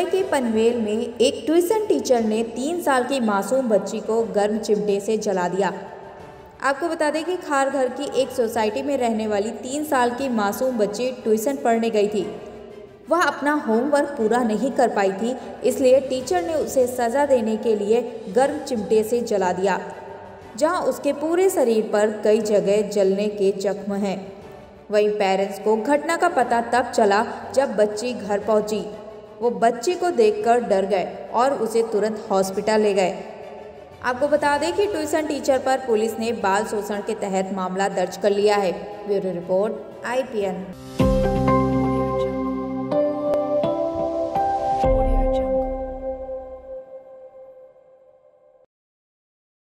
मुंबई के पनवेल में एक ट्यूशन टीचर ने 3 साल की मासूम बच्ची को गर्म चिमटे से जला दिया। आपको बता दें कि खारघर की एक सोसाइटी में रहने वाली 3 साल की मासूम बच्ची ट्यूशन पढ़ने गई थी। वह अपना होमवर्क पूरा नहीं कर पाई थी, इसलिए टीचर ने उसे सज़ा देने के लिए गर्म चिमटे से जला दिया, जहां उसके पूरे शरीर पर कई जगह जलने के जख्म हैं। वहीं पेरेंट्स को घटना का पता तब चला जब बच्ची घर पहुंची। वो बच्ची को देखकर डर गए और उसे तुरंत हॉस्पिटल ले गए। आपको बता दें कि ट्यूशन टीचर पर पुलिस ने बाल शोषण के तहत मामला दर्ज कर लिया है। Bureau report IPN।